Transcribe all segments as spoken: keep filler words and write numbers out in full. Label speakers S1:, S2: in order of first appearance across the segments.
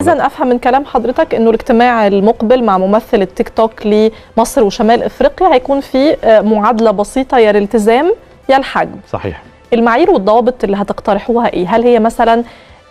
S1: إذا أفهم من كلام حضرتك إنه الاجتماع المقبل مع ممثل التيك توك لمصر وشمال إفريقيا هيكون في معادلة بسيطة، يا الالتزام يا الحجم.
S2: صحيح.
S1: المعايير والضوابط اللي هتقترحوها إيه؟ هل هي مثلا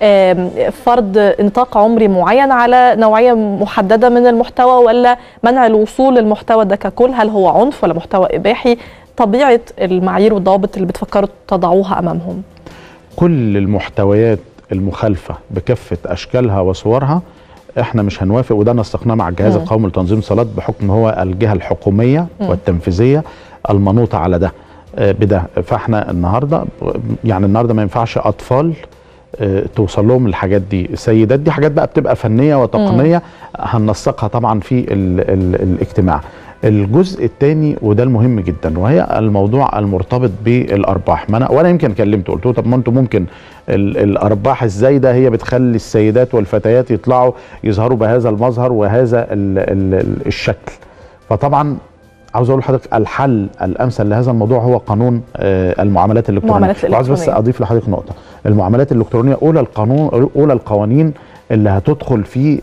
S1: فرض نطاق عمري معين على نوعية محددة من المحتوى، ولا منع الوصول للمحتوى ده ككل؟ هل هو عنف ولا محتوى إباحي؟ طبيعة المعايير والضوابط اللي بتفكروا تضعوها أمامهم؟
S2: كل المحتويات المخالفة بكافة أشكالها وصورها احنا مش هنوافق، وده نسقناه مع الجهاز القومي لتنظيم الصلاة بحكم هو الجهة الحكومية م. والتنفيذية المنوطة على ده بده. فاحنا النهارده يعني النهارده ما ينفعش اطفال توصل لهم الحاجات دي، السيدات دي حاجات بقى بتبقى فنيه وتقنيه م. هننسقها طبعا في ال ال الاجتماع. الجزء الثاني وده المهم جدا، وهي الموضوع المرتبط بالارباح. ما انا وانا يمكن كلمت قلت له طب ما انتم ممكن ال الارباح الزايده هي بتخلي السيدات والفتيات يطلعوا يظهروا بهذا المظهر وهذا ال ال الشكل. فطبعا عاوز اقول لحضرتك الحل الامثل لهذا الموضوع هو قانون المعاملات الالكترونيه. وعاوز بس اضيف لحضرتك نقطه، المعاملات الالكترونيه اولى القانون اولى القوانين اللي هتدخل في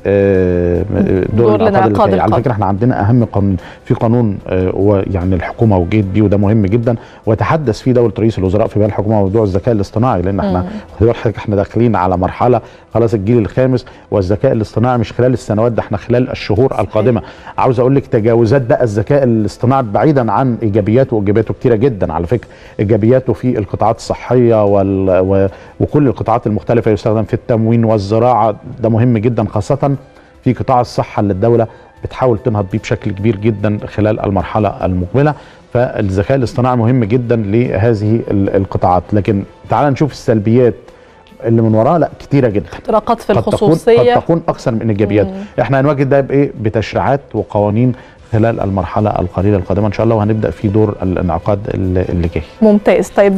S2: دور الانعقاد الجاي. على فكره احنا عندنا اهم قانون في قانون ويعني الحكومه وجيت بيه وده مهم جدا، وتحدث فيه دوله رئيس الوزراء في بال الحكومه موضوع الذكاء الاصطناعي، لان احنا خلي بالك احنا داخلين على مرحله خلاص الجيل الخامس، والذكاء الاصطناعي مش خلال السنوات ده، احنا خلال الشهور القادمه. عاوز اقول لك تجاوزات بقى الذكاء الاصطناعي بعيدا عن ايجابياته، وايجابياته كتيره جدا على فكره، ايجابياته في القطاعات الصحيه وال... وكل القطاعات المختلفه، يستخدم في التموين والزراعه، ده مهم جدا خاصة في قطاع الصحة اللي الدولة بتحاول تنهض بيه بشكل كبير جدا خلال المرحلة المقبلة. فالذكاء الاصطناعي مهم جدا لهذه القطاعات. لكن تعال نشوف السلبيات اللي من وراها، لا كتيرة جدا،
S1: اختراقات في الخصوصية
S2: قد تكون أكثر من إيجابيات. احنا هنواجه ده بإيه؟ بتشريعات وقوانين خلال المرحلة القليلة القادمة إن شاء الله، وهنبدأ في دور الانعقاد اللي جاي.
S1: ممتاز. طيب